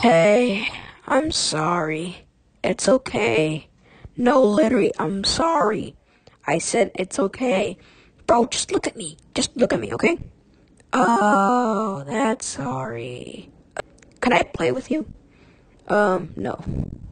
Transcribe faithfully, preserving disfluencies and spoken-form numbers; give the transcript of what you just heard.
Hey, I'm sorry. It's okay. No, literally, I'm sorry. I said it's okay. Bro, just look at me. Just look at me, okay? Oh, that's sorry. Can I play with you? Um, no.